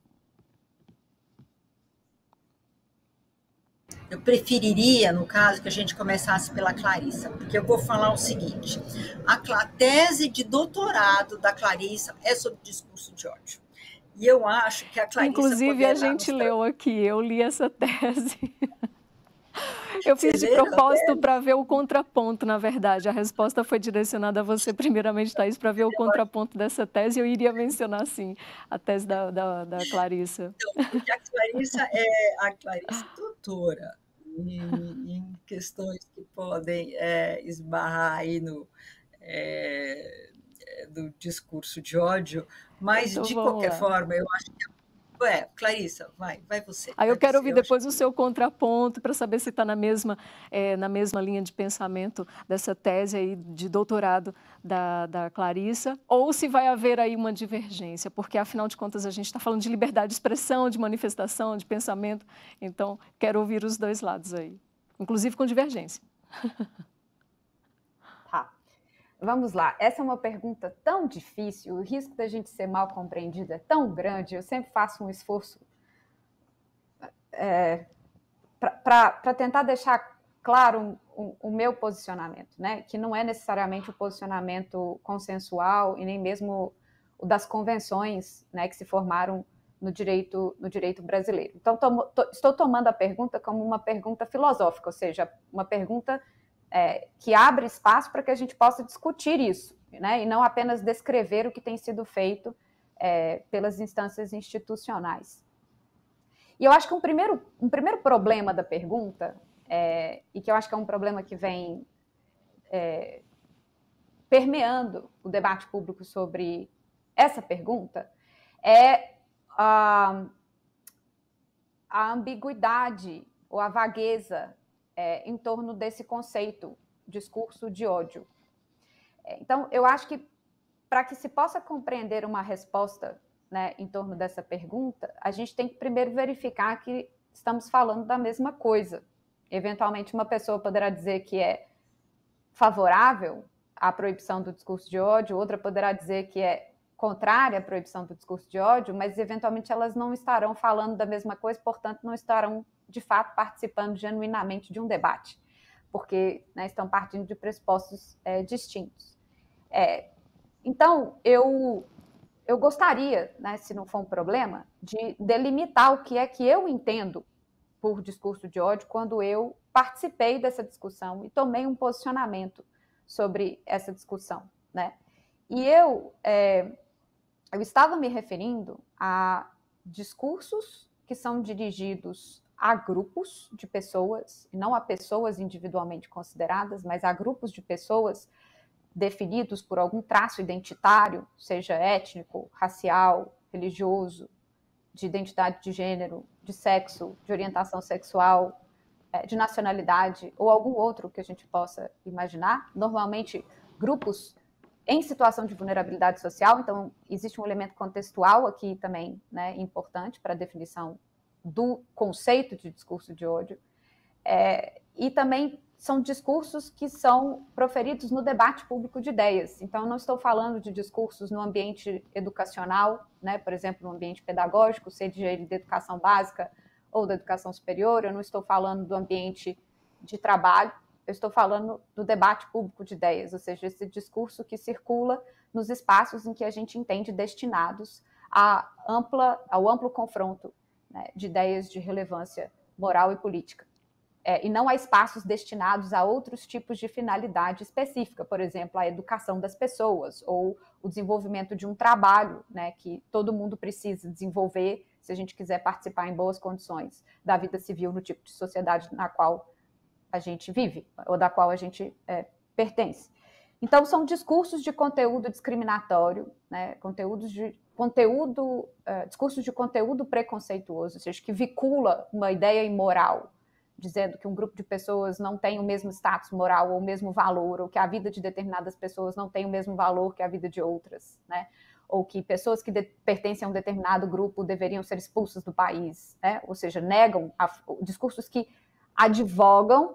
Eu preferiria, no caso, que a gente começasse pela Clarissa, porque eu vou falar o seguinte: a tese de doutorado da Clarissa é sobre discurso de ódio. E eu acho que a Clarissa inclusive, a gente leu aqui, eu li essa tese. Eu fiz de propósito para ver o contraponto, na verdade. A resposta foi direcionada a você, primeiramente, Thaís, para ver o contraponto dessa tese. Eu iria mencionar, sim, a tese da Clarissa. Então, porque a Clarissa é doutora em questões que podem esbarrar aí no discurso de ódio, mas, de qualquer forma, eu acho que Clarissa, vai você. Aí eu quero ouvir depois o seu contraponto para saber se está na mesma linha de pensamento dessa tese aí de doutorado da Clarissa, ou se vai haver aí uma divergência, porque afinal de contas a gente está falando de liberdade de expressão, de manifestação, de pensamento, então quero ouvir os dois lados aí, inclusive com divergência. Tá. Vamos lá, essa é uma pergunta tão difícil, o risco da gente ser mal compreendido é tão grande, eu sempre faço um esforço para tentar deixar claro o meu posicionamento, né? Que não é necessariamente o posicionamento consensual e nem mesmo o das convenções, né, que se formaram no direito brasileiro. Então, estou tomando a pergunta como uma pergunta filosófica, ou seja, uma pergunta que abre espaço para que a gente possa discutir isso, né? E não apenas descrever o que tem sido feito pelas instâncias institucionais. E eu acho que um primeiro problema da pergunta, e que eu acho que é um problema que vem permeando o debate público sobre essa pergunta, é a ambiguidade ou a vagueza em torno desse conceito, discurso de ódio. Então, eu acho que para que se possa compreender uma resposta, né, em torno dessa pergunta, a gente tem que primeiro verificar que estamos falando da mesma coisa. Eventualmente, uma pessoa poderá dizer que é favorável à proibição do discurso de ódio, outra poderá dizer que é contrária à proibição do discurso de ódio, mas eventualmente elas não estarão falando da mesma coisa, portanto, não estarão de fato participando genuinamente de um debate, porque, né, estão partindo de pressupostos distintos. Então, eu gostaria, né, se não for um problema, de delimitar o que é que eu entendo por discurso de ódio quando eu participei dessa discussão e tomei um posicionamento sobre essa discussão, né? E eu estava me referindo a discursos que são dirigidos a grupos de pessoas, e não a pessoas individualmente consideradas, mas a grupos de pessoas definidos por algum traço identitário, seja étnico, racial, religioso, de identidade de gênero, de sexo, de orientação sexual, de nacionalidade ou algum outro que a gente possa imaginar. Normalmente, grupos em situação de vulnerabilidade social, então existe um elemento contextual aqui também, né, importante para a definição do conceito de discurso de ódio, e também são discursos que são proferidos no debate público de ideias. Então, eu não estou falando de discursos no ambiente educacional, né, por exemplo, no ambiente pedagógico, seja ele da educação básica ou da educação superior, eu não estou falando do ambiente de trabalho, eu estou falando do debate público de ideias, ou seja, esse discurso que circula nos espaços em que a gente entende destinados ao amplo confronto, né, de ideias de relevância moral e política. E não há espaços destinados a outros tipos de finalidade específica, por exemplo, a educação das pessoas ou o desenvolvimento de um trabalho, né, que todo mundo precisa desenvolver se a gente quiser participar em boas condições da vida civil no tipo de sociedade na qual a gente vive ou da qual a gente pertence. Então, são discursos de conteúdo discriminatório, né, discursos de conteúdo preconceituoso, ou seja, que vicula uma ideia imoral, dizendo que um grupo de pessoas não tem o mesmo status moral ou o mesmo valor, ou que a vida de determinadas pessoas não tem o mesmo valor que a vida de outras, né? Ou que pessoas que pertencem a um determinado grupo deveriam ser expulsas do país, né? Ou seja, negam discursos que advogam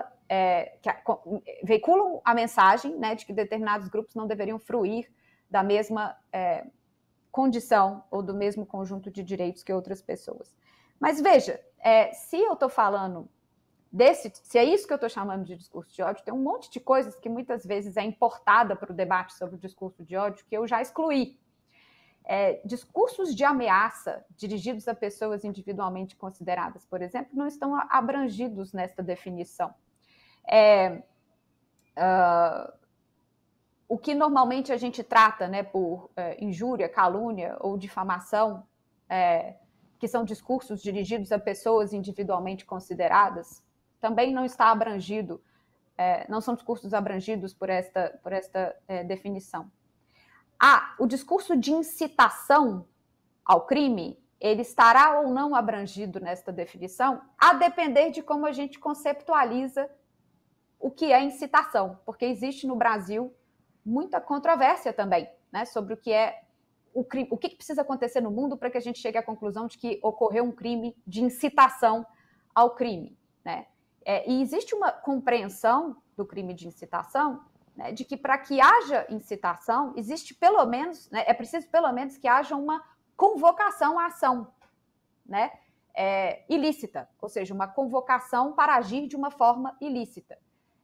veiculam a mensagem, né, de que determinados grupos não deveriam fruir da mesma condição ou do mesmo conjunto de direitos que outras pessoas. Mas veja, se eu estou falando se é isso que eu estou chamando de discurso de ódio, tem um monte de coisas que muitas vezes é importada para o debate sobre o discurso de ódio que eu já excluí. Discursos de ameaça dirigidos a pessoas individualmente consideradas, por exemplo, não estão abrangidos nesta definição. O que normalmente a gente trata, né, por injúria, calúnia ou difamação, que são discursos dirigidos a pessoas individualmente consideradas, também não está abrangido, não são discursos abrangidos por esta definição. O discurso de incitação ao crime, ele estará ou não abrangido nesta definição, a depender de como a gente conceptualiza o que é incitação, porque existe no Brasil muita controvérsia também, né, sobre o que é o crime, o que precisa acontecer no mundo para que a gente chegue à conclusão de que ocorreu um crime de incitação ao crime, né? E existe uma compreensão do crime de incitação, né, de que para que haja incitação, existe pelo menos, né, é preciso pelo menos que haja uma convocação à ação, né, ilícita, ou seja, uma convocação para agir de uma forma ilícita.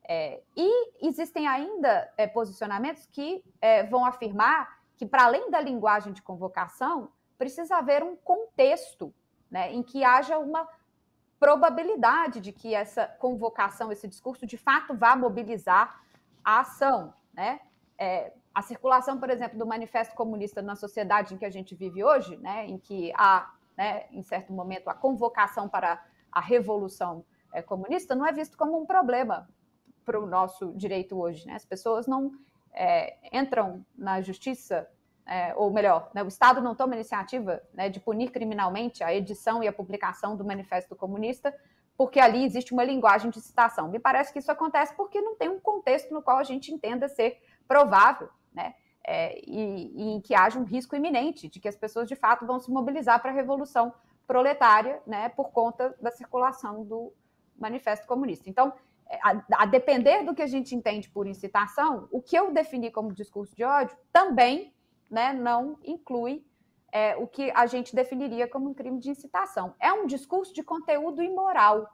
E existem ainda posicionamentos que vão afirmar que, para além da linguagem de convocação, precisa haver um contexto, né, em que haja uma probabilidade de que essa convocação, esse discurso, de fato, vá mobilizar a ação, né? A circulação, por exemplo, do Manifesto Comunista na sociedade em que a gente vive hoje, né, em que há, né, em certo momento, a convocação para a revolução comunista, não é visto como um problema para o nosso direito hoje, né? As pessoas não entram na justiça, ou melhor, né, o Estado não toma iniciativa, né, de punir criminalmente a edição e a publicação do Manifesto Comunista, porque ali existe uma linguagem de citação. Me parece que isso acontece porque não tem um contexto no qual a gente entenda ser provável, né, e em que haja um risco iminente de que as pessoas, de fato, vão se mobilizar para a revolução proletária, né, por conta da circulação do Manifesto Comunista. Então, a depender do que a gente entende por incitação, o que eu defini como discurso de ódio também, né, não inclui o que a gente definiria como um crime de incitação. É um discurso de conteúdo imoral,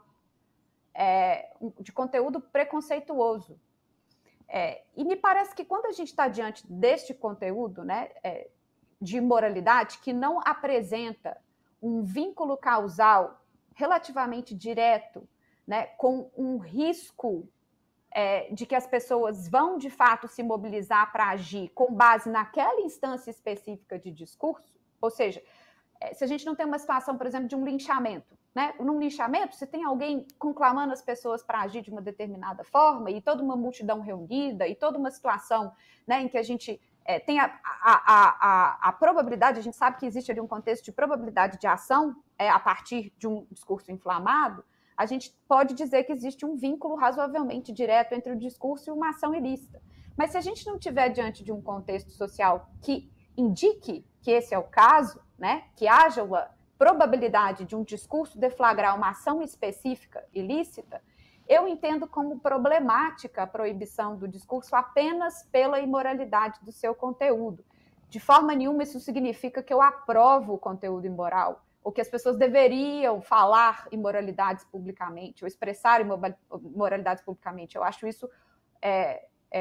de conteúdo preconceituoso. E me parece que quando a gente está diante deste conteúdo, né, de imoralidade, que não apresenta um vínculo causal relativamente direto, né, com um risco de que as pessoas vão, de fato, se mobilizar para agir com base naquela instância específica de discurso, ou seja, se a gente não tem uma situação, por exemplo, de um linchamento, né? Num linchamento, se tem alguém conclamando as pessoas para agir de uma determinada forma e toda uma multidão reunida e toda uma situação, né, em que a gente tem a probabilidade, a gente sabe que existe ali um contexto de probabilidade de ação a partir de um discurso inflamado, a gente pode dizer que existe um vínculo razoavelmente direto entre o discurso e uma ação ilícita. Mas se a gente não estiver diante de um contexto social que indique que esse é o caso, né, que haja uma probabilidade de um discurso deflagrar uma ação específica ilícita, eu entendo como problemática a proibição do discurso apenas pela imoralidade do seu conteúdo. De forma nenhuma isso significa que eu aprovo o conteúdo imoral, ou que as pessoas deveriam falar imoralidades publicamente, ou expressar imoralidades publicamente. Eu acho isso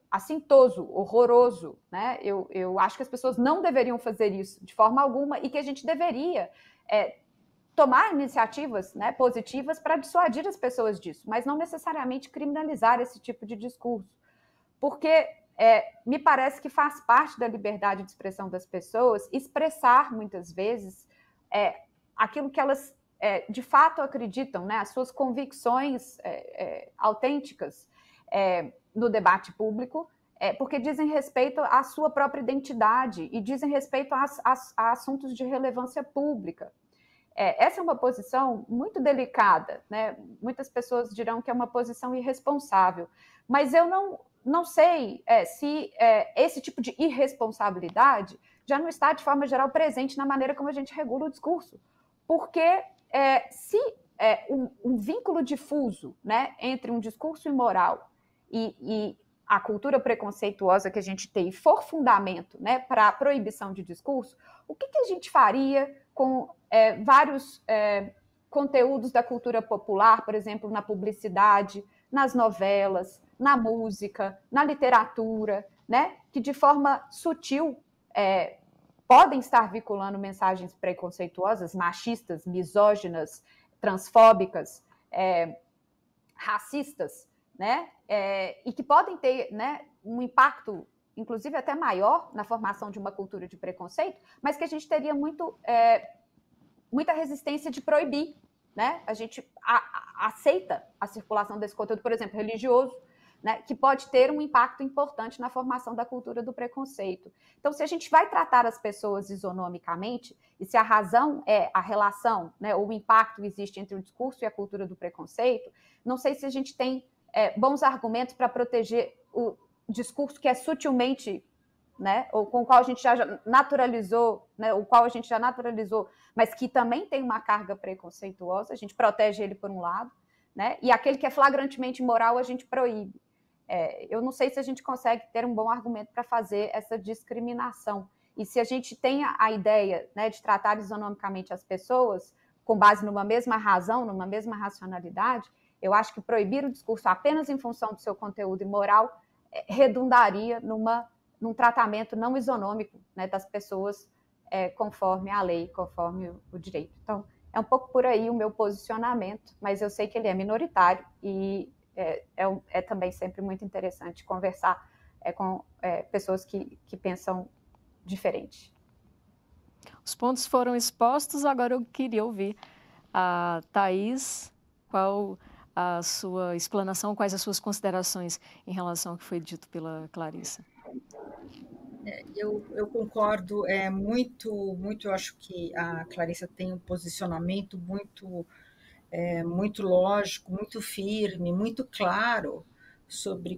assintoso, horroroso, né? Eu acho que as pessoas não deveriam fazer isso de forma alguma e que a gente deveria tomar iniciativas, né, positivas para dissuadir as pessoas disso, mas não necessariamente criminalizar esse tipo de discurso, porque me parece que faz parte da liberdade de expressão das pessoas expressar, muitas vezes, aquilo que elas de fato acreditam, né, as suas convicções autênticas no debate público, porque dizem respeito à sua própria identidade e dizem respeito a assuntos de relevância pública. Essa é uma posição muito delicada, né? Muitas pessoas dirão que é uma posição irresponsável, mas eu não sei se esse tipo de irresponsabilidade já não está, de forma geral, presente na maneira como a gente regula o discurso. Porque se um vínculo difuso, né, entre um discurso imoral e a cultura preconceituosa que a gente tem for fundamento, né, para a proibição de discurso, o que a gente faria com vários conteúdos da cultura popular, por exemplo, na publicidade, nas novelas, na música, na literatura, né, que de forma sutil podem estar vinculando mensagens preconceituosas, machistas, misóginas, transfóbicas, racistas, né, e que podem ter, né, um impacto, inclusive até maior, na formação de uma cultura de preconceito, mas que a gente teria muita resistência de proibir, né? A gente aceita a circulação desse conteúdo, por exemplo, religioso, né, que pode ter um impacto importante na formação da cultura do preconceito. Então, se a gente vai tratar as pessoas isonomicamente, e se a razão é a relação, né, ou o impacto existe entre o discurso e a cultura do preconceito, não sei se a gente tem bons argumentos para proteger o discurso que é sutilmente, né, ou com o qual a gente já naturalizou, né, o qual a gente já naturalizou, mas que também tem uma carga preconceituosa, a gente protege ele por um lado, né, e aquele que é flagrantemente imoral a gente proíbe. Eu não sei se a gente consegue ter um bom argumento para fazer essa discriminação. E se a gente tem a ideia, né, de tratar isonomicamente as pessoas com base numa mesma razão, numa mesma racionalidade, eu acho que proibir o discurso apenas em função do seu conteúdo imoral redundaria num tratamento não isonômico, né, das pessoas conforme a lei, conforme o direito. Então, é um pouco por aí o meu posicionamento, mas eu sei que ele é minoritário e é também sempre muito interessante conversar com pessoas que pensam diferente. Os pontos foram expostos, agora eu queria ouvir a Thaís, qual a sua explanação, quais as suas considerações em relação ao que foi dito pela Clarissa. Eu concordo muito, eu acho que a Clarissa tem um posicionamento muito lógico, muito firme, muito claro sobre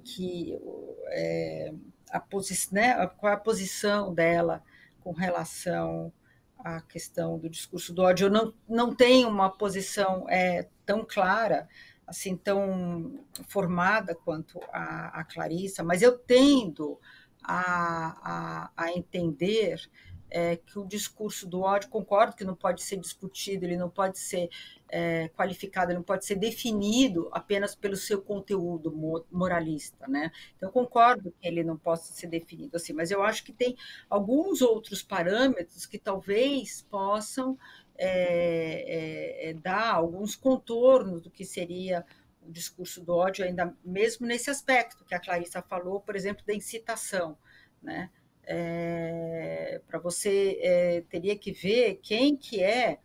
qual é a posição dela com relação à questão do discurso do ódio. Eu não tenho uma posição tão clara, assim, tão formada quanto a Clarissa, mas eu tendo a entender que o discurso do ódio, concordo que não pode ser discutido, ele não pode ser qualificado, ele não pode ser definido apenas pelo seu conteúdo moralista, né? Então, eu concordo que ele não possa ser definido assim, mas eu acho que tem alguns outros parâmetros que talvez possam dar alguns contornos do que seria o discurso do ódio, ainda mesmo nesse aspecto que a Clarissa falou, por exemplo, da incitação, né? Para você teria que ver quem que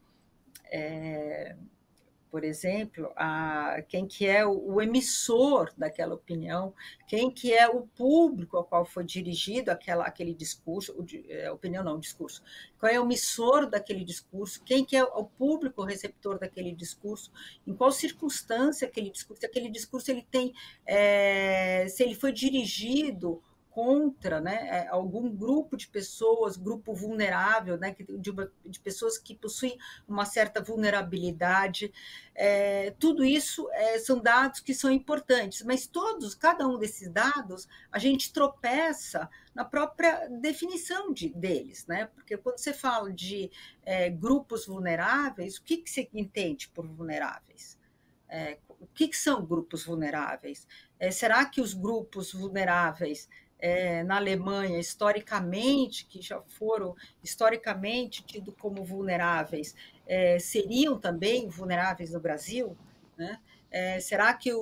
por exemplo, quem que é o emissor daquela opinião, quem que é o público ao qual foi dirigido aquele discurso, opinião não, discurso, qual é o emissor daquele discurso, quem que é o público receptor daquele discurso, em qual circunstância aquele discurso ele tem, se ele foi dirigido contra, né, algum grupo de pessoas, grupo vulnerável, né, de pessoas que possuem uma certa vulnerabilidade. Tudo isso são dados que são importantes, mas cada um desses dados, a gente tropeça na própria definição deles, né? Porque quando você fala de grupos vulneráveis, o que você entende por vulneráveis? O que são grupos vulneráveis? Será que os grupos vulneráveis na Alemanha, historicamente, que já foram historicamente tidos como vulneráveis, seriam também vulneráveis no Brasil? Né? Será que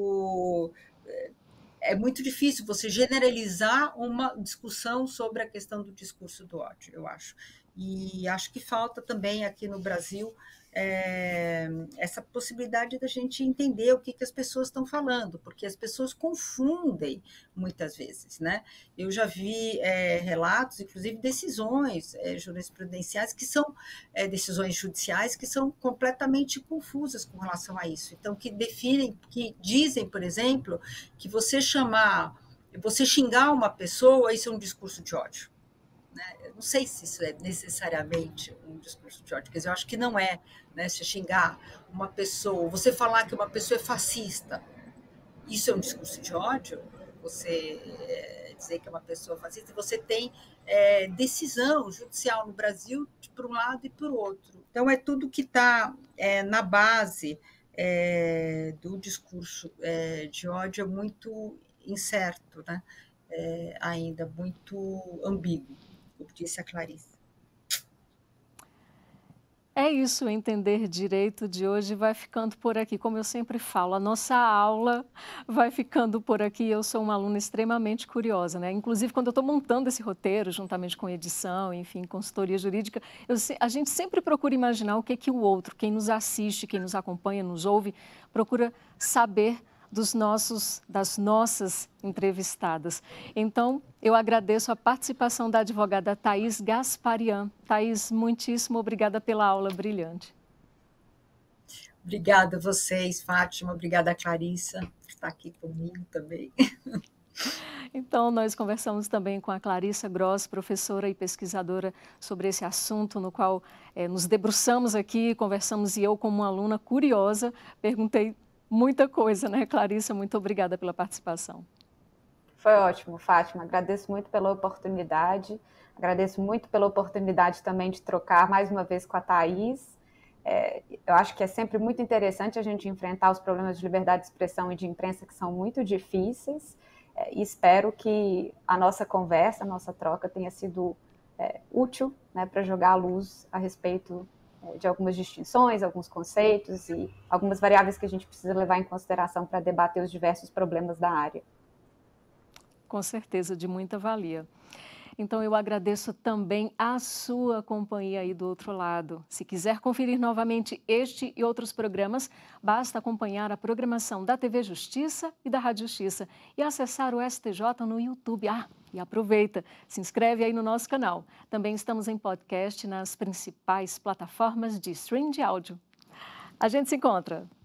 é muito difícil você generalizar uma discussão sobre a questão do discurso do ódio, eu acho. E acho que falta também aqui no Brasil essa possibilidade da gente entender o que as pessoas estão falando, porque as pessoas confundem muitas vezes, né? Eu já vi relatos, inclusive decisões jurisprudenciais que são decisões judiciais que são completamente confusas com relação a isso. Então, que definem, que dizem, por exemplo, que você xingar uma pessoa, isso é um discurso de ódio. Eu não sei se isso é necessariamente um discurso de ódio, quer dizer, eu acho que não é, né? Se xingar uma pessoa, você falar que uma pessoa é fascista, isso é um discurso de ódio? Você dizer que é uma pessoa fascista, você tem decisão judicial no Brasil por um lado e por outro. Então, é tudo que está na base do discurso de ódio é muito incerto, né? Ainda muito ambíguo, como disse a Clarice. É isso, o Entender Direito de hoje vai ficando por aqui. Como eu sempre falo, a nossa aula vai ficando por aqui. Eu sou uma aluna extremamente curiosa, né? Inclusive, quando eu estou montando esse roteiro, juntamente com edição, enfim, consultoria jurídica, a gente sempre procura imaginar o que o outro, quem nos assiste, quem nos acompanha, nos ouve, procura saber das nossas entrevistadas. Então, eu agradeço a participação da advogada Thaís Gasparian. Thaís, muitíssimo obrigada pela aula brilhante. Obrigada a vocês, Fátima. Obrigada a Clarissa, que está aqui comigo também. Então, nós conversamos também com a Clarissa Gross, professora e pesquisadora, sobre esse assunto no qual nos debruçamos aqui, conversamos, e eu, como uma aluna curiosa, perguntei muita coisa, né, Clarissa? Muito obrigada pela participação. Foi ótimo, Fátima. Agradeço muito pela oportunidade. Agradeço muito pela oportunidade também de trocar mais uma vez com a Thaís. Eu acho que é sempre muito interessante a gente enfrentar os problemas de liberdade de expressão e de imprensa, que são muito difíceis. E espero que a nossa conversa, a nossa troca tenha sido útil, né, para jogar a luz a respeito de algumas distinções, alguns conceitos e algumas variáveis que a gente precisa levar em consideração para debater os diversos problemas da área. Com certeza, de muita valia. Então, eu agradeço também a sua companhia aí do outro lado. Se quiser conferir novamente este e outros programas, basta acompanhar a programação da TV Justiça e da Rádio Justiça e acessar o STJ no YouTube. E aproveita, se inscreve aí no nosso canal. Também estamos em podcast nas principais plataformas de streaming de áudio. A gente se encontra.